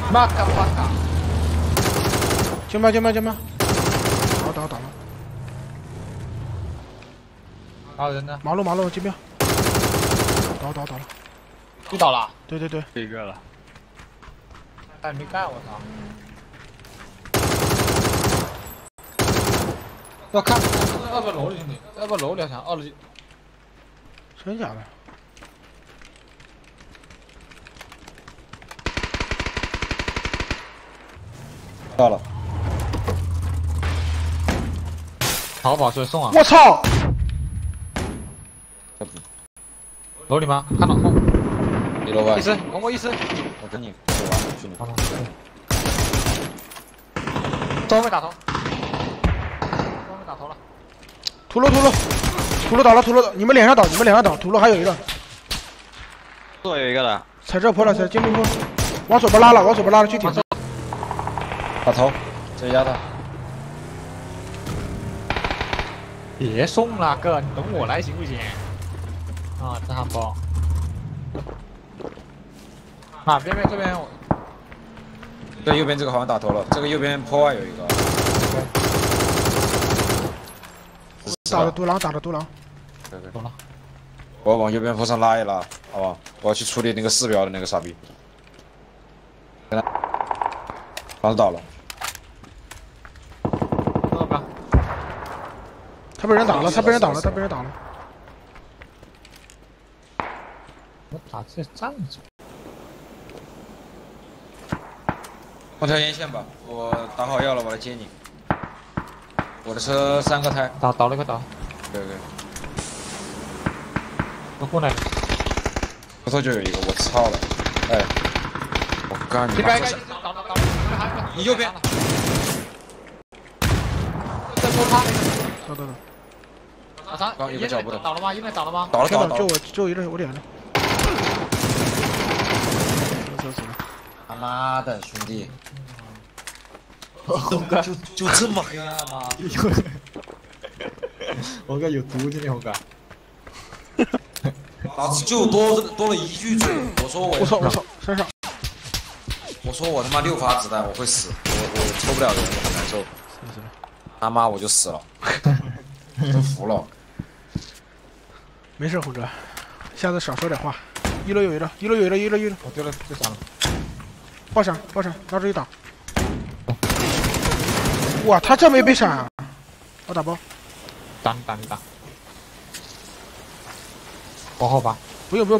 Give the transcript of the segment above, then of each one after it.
妈个巴卡！ 前面！打了！ 打人呢？ 马路这边。打了！ 又倒了？ 对， 一个了。 还没干，我操！我看2个楼里兄弟，2个楼里好像2楼。 真假的？ 到了。 淘宝是送啊！ 我操！ 楼里吗？看到空。 1楼外。 医生，给我医生。 我跟你走完，去你。 都没打头。了。 土楼倒了，你们脸上倒，土楼还有一个。 左有一个了。 踩这坡了，踩金木坡，往左边拉了，去顶。 打头，直接压他。 别送了哥，你等我来行不行？啊，这汉堡。啊，边这边我。 对，右边这个好像打头了，这个右边坡外有一个。 打了独狼。 懂了。 我往右边坡上拉一拉，好吧？我要去处理那个4标的那个傻逼。刚倒了。 他被人打了。 我打这站着。 放条沿线吧，我打好药了，我来接你。我的车3个胎。 倒了一个倒。 对。 我过来。 后头就有一个，我操了！哎，我干你！ 这边一个倒了， 你右边。 在摸他那个。 倒。 老三， 刚有个脚步的。 倒了吗？右边倒了吗？ 倒了。 就我一个，我脸上。死了！ 他妈的，兄弟！ 红哥就这么黑暗吗？ 红哥有毒今天红哥。 老子就多了一句嘴，我操，身上。 我说我他妈6发子弹我会死，我抽不了人，我很难受。他妈我就死了，真服了。 没事，虎哥，下次少说点话。1楼有一个。 我丢了，就闪了。 爆闪，拿出去打。哇，他这没被闪啊！我打包。 打。往后吧。 不用。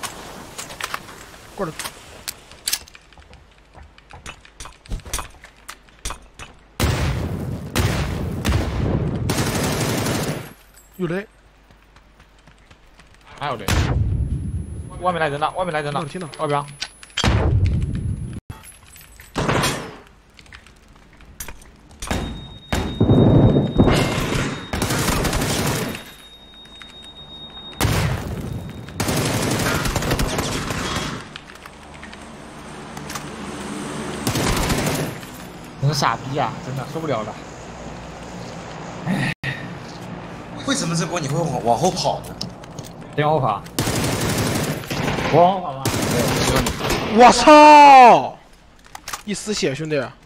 过来。有雷。 还有雷。外面来人了。 听到。 外边。真傻逼啊！真的受不了了。 为什么这波你会往后跑呢？ 谁往后跑？我往后跑吗？ 对，我说你。 我操！一丝血，兄弟。